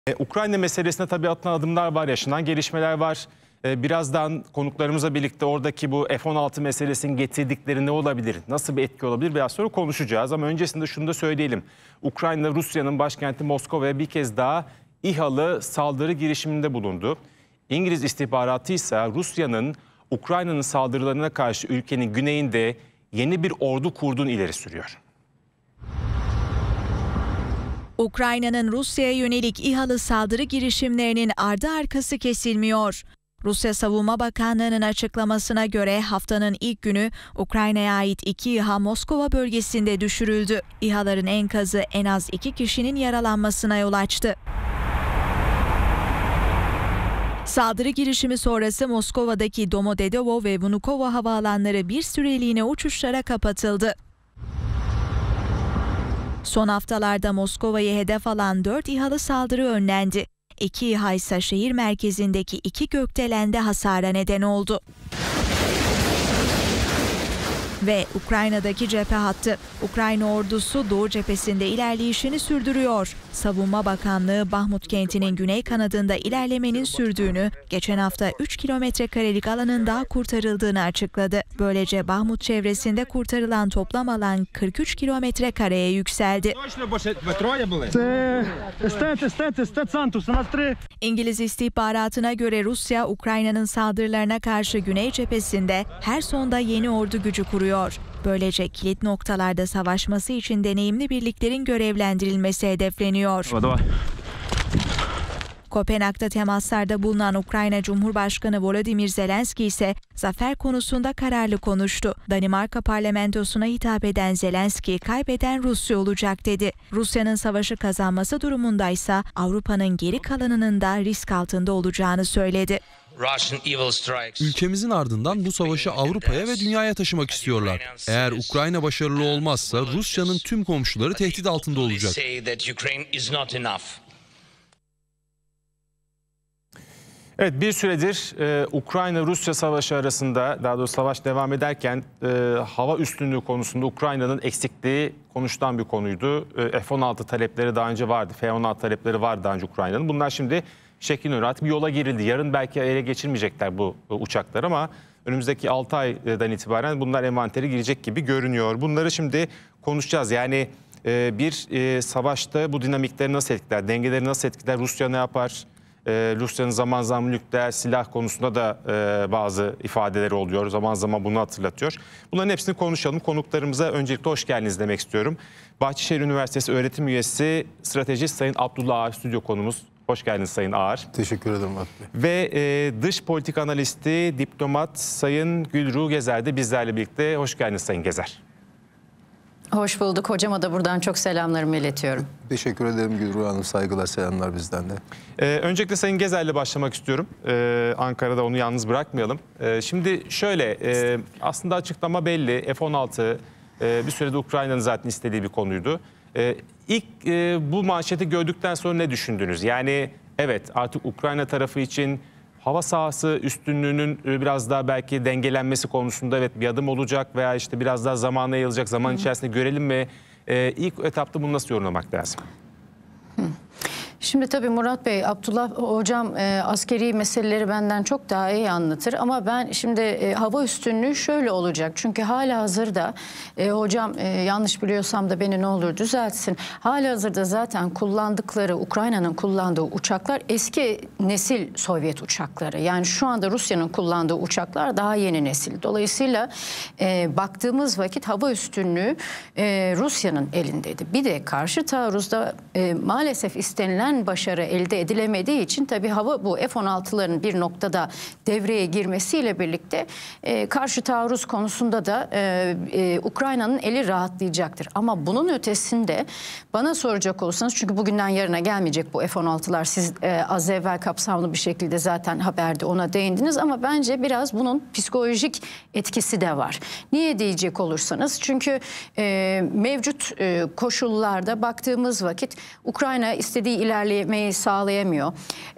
Ukrayna meselesinde tabii atılan adımlar var, yaşanan gelişmeler var. Birazdan konuklarımızla birlikte oradaki bu F-16 meselesinin getirdikleri ne olabilir, nasıl bir etki olabilir biraz sonra konuşacağız. Ama öncesinde şunu da söyleyelim. Ukrayna, Rusya'nın başkenti Moskova'ya bir kez daha İHA'lı saldırı girişiminde bulundu. İngiliz istihbaratı ise Rusya'nın Ukrayna'nın saldırılarına karşı ülkenin güneyinde yeni bir ordu kurduğunu ileri sürüyor. Ukrayna'nın Rusya'ya yönelik İHA'lı saldırı girişimlerinin ardı arkası kesilmiyor. Rusya Savunma Bakanlığı'nın açıklamasına göre haftanın ilk günü Ukrayna'ya ait 2 İHA Moskova bölgesinde düşürüldü. İHA'ların enkazı en az 2 kişinin yaralanmasına yol açtı. Saldırı girişimi sonrası Moskova'daki Domodedovo ve Vnukovo havaalanları bir süreliğine uçuşlara kapatıldı. Son haftalarda Moskova'yı hedef alan 4 İHA'lı saldırı önlendi. 2 İHA ise şehir merkezindeki 2 gökdelende hasara neden oldu. Ve Ukrayna'daki cephe hattı. Ukrayna ordusu Doğu cephesinde ilerleyişini sürdürüyor. Savunma Bakanlığı Bahmut kentinin güney kanadında ilerlemenin sürdüğünü, geçen hafta 3 kilometrekarelik alanın daha kurtarıldığını açıkladı. Böylece Bahmut çevresinde kurtarılan toplam alan 43 kilometrekareye yükseldi. İngiliz istihbaratına göre Rusya, Ukrayna'nın saldırılarına karşı güney cephesinde her sonda yeni ordu gücü kuruyor. Böylece kilit noktalarda savaşması için deneyimli birliklerin görevlendirilmesi hedefleniyor. Kopenhag'da temaslarda bulunan Ukrayna Cumhurbaşkanı Volodymyr Zelenski ise zafer konusunda kararlı konuştu. Danimarka parlamentosuna hitap eden Zelenski, kaybeden Rusya olacak dedi. Rusya'nın savaşı kazanması durumundaysa Avrupa'nın geri kalanının da risk altında olacağını söyledi. Ülkemizin ardından bu savaşı Avrupa'ya ve dünyaya taşımak istiyorlar. Eğer Ukrayna başarılı olmazsa Rusya'nın tüm komşuları tehdit altında olacak. Evet, bir süredir Ukrayna-Rusya savaşı arasında, daha doğrusu savaş devam ederken hava üstünlüğü konusunda Ukrayna'nın eksikliği konuşulan bir konuydu. F-16 talepleri daha önce vardı, F-16 talepleri vardı daha önce Ukrayna'nın. Bunlar şimdi şeklini artık bir yola girildi. Yarın belki ele geçirmeyecekler bu uçaklar ama önümüzdeki 6 aydan itibaren bunlar envantere girecek gibi görünüyor. Bunları şimdi konuşacağız. Yani bir savaşta bu dinamikleri nasıl etkiler, dengeleri nasıl etkiler, Rusya ne yapar? Rusya'nın zaman zaman nükleer silah konusunda da bazı ifadeleri oluyor. Zaman zaman bunu hatırlatıyor. Bunların hepsini konuşalım. Konuklarımıza öncelikle hoş geldiniz demek istiyorum. Bahçeşehir Üniversitesi öğretim üyesi stratejist Sayın Abdullah Ağar stüdyo konumuz. Hoş geldiniz Sayın Ağar. Teşekkür ederim Murat Bey. Ve dış politik analisti, diplomat Sayın Gülruh Gezer de bizlerle birlikte. Hoş geldiniz Sayın Gezer. Hoş bulduk. Hocama da buradan çok selamlarımı iletiyorum. Teşekkür ederim Gülruh Hanım. Saygılar, selamlar bizden de. Öncelikle Sayın Gezer'le başlamak istiyorum. Ankara'da onu yalnız bırakmayalım. Şimdi şöyle, aslında açıklama belli. F-16 bir sürede Ukrayna'nın zaten istediği bir konuydu. İlk bu manşeti gördükten sonra ne düşündünüz? Yani evet, artık Ukrayna tarafı için hava sahası üstünlüğünün biraz daha belki dengelenmesi konusunda evet bir adım olacak veya işte biraz daha zamana yayılacak, zaman içerisinde görelim mi? İlk etapta bunu nasıl yorumlamak lazım? Şimdi tabii Murat Bey, Abdullah Hocam askeri meseleleri benden çok daha iyi anlatır. Ama ben şimdi hava üstünlüğü şöyle olacak. Çünkü halihazırda hocam yanlış biliyorsam da beni ne olur düzeltsin. Halihazırda zaten kullandıkları, Ukrayna'nın kullandığı uçaklar eski nesil Sovyet uçakları. Yani şu anda Rusya'nın kullandığı uçaklar daha yeni nesil. Dolayısıyla baktığımız vakit hava üstünlüğü Rusya'nın elindeydi. Bir de karşı taarruzda maalesef istenilen başarı elde edilemediği için tabii bu F-16'ların bir noktada devreye girmesiyle birlikte karşı taarruz konusunda da Ukrayna'nın eli rahatlayacaktır. Ama bunun ötesinde bana soracak olursanız, çünkü bugünden yarına gelmeyecek bu F-16'lar, siz az evvel kapsamlı bir şekilde zaten haberde ona değindiniz, ama bence biraz bunun psikolojik etkisi de var. Niye diyecek olursanız, çünkü mevcut koşullarda baktığımız vakit Ukrayna istediği ilerlemeyi ilerlemeyi sağlayamıyor.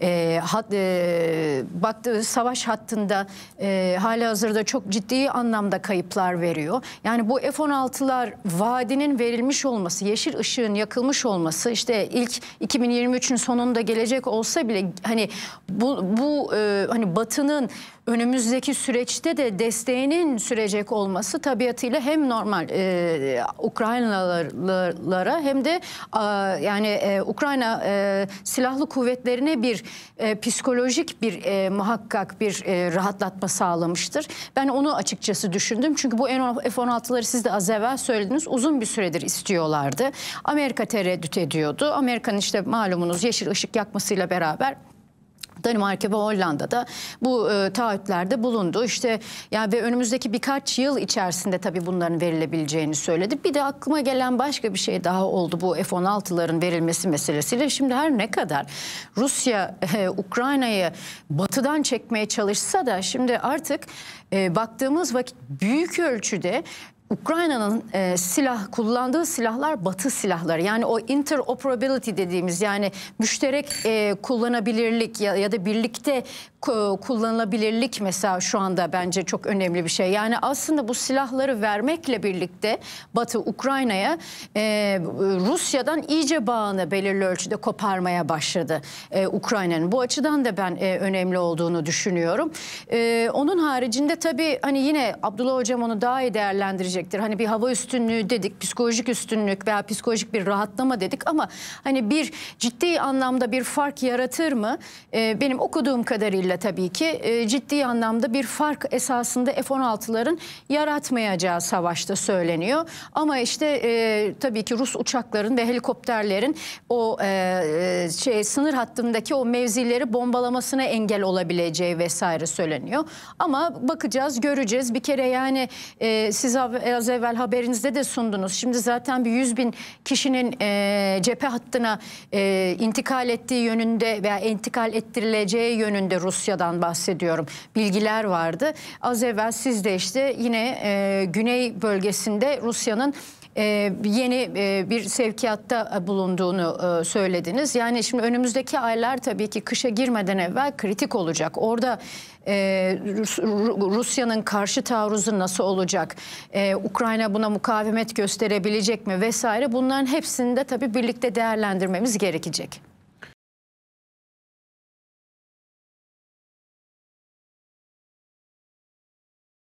Baktığı savaş hattında halihazırda çok ciddi anlamda kayıplar veriyor. Yani bu F-16'lar vaadinin verilmiş olması, yeşil ışığın yakılmış olması, işte ilk 2023'ün sonunda gelecek olsa bile hani bu hani Batı'nın önümüzdeki süreçte de desteğinin sürecek olması tabiatıyla hem normal Ukraynalılara hem de yani Ukrayna silahlı kuvvetlerine bir psikolojik bir muhakkak bir rahatlatma sağlamıştır. Ben onu açıkçası düşündüm. Çünkü bu F-16'ları siz de az evvel söylediniz, uzun bir süredir istiyorlardı. Amerika tereddüt ediyordu. Amerika'nın işte malumunuz yeşil ışık yakmasıyla beraber Danimarka ve Hollanda'da bu taahhütlerde bulundu. İşte yani ve önümüzdeki birkaç yıl içerisinde tabii bunların verilebileceğini söyledi. Bir de aklıma gelen başka bir şey daha oldu bu F-16'ların verilmesi meselesiyle. Şimdi her ne kadar Rusya Ukrayna'yı batıdan çekmeye çalışsa da şimdi artık baktığımız vakit büyük ölçüde Ukrayna'nın kullandığı silahlar Batı silahları. Yani o interoperability dediğimiz, yani müşterek kullanabilirlik ya da birlikte kullanılabilirlik mesela şu anda bence çok önemli bir şey. Yani aslında bu silahları vermekle birlikte Batı Ukrayna'ya Rusya'dan iyice bağını belirli ölçüde koparmaya başladı Ukrayna'nın. Bu açıdan da ben önemli olduğunu düşünüyorum. Onun haricinde tabii hani yine Abdullah Hocam onu daha iyi değerlendirecektir. Hani bir hava üstünlüğü dedik, psikolojik üstünlük veya psikolojik bir rahatlama dedik ama hani bir ciddi anlamda bir fark yaratır mı? Benim okuduğum kadarıyla tabii ki ciddi anlamda bir fark esasında F-16'ların yaratmayacağı savaşta söyleniyor. Ama işte tabii ki Rus uçakların ve helikopterlerin o sınır hattındaki o mevzileri bombalamasına engel olabileceği vesaire söyleniyor. Ama bakacağız, göreceğiz. Bir kere yani siz az evvel haberinizde de sundunuz. Şimdi zaten bir 100.000 kişinin cephe hattına intikal ettiği yönünde veya intikal ettirileceği yönünde Rusya'dan bahsediyorum. Bilgiler vardı. Az evvel siz de işte yine güney bölgesinde Rusya'nın yeni bir sevkiyatta bulunduğunu söylediniz. Yani şimdi önümüzdeki aylar tabii ki kışa girmeden evvel kritik olacak. Orada Rusya'nın karşı taarruzu nasıl olacak? Ukrayna buna mukavemet gösterebilecek mi vesaire? Bunların hepsini de tabii birlikte değerlendirmemiz gerekecek.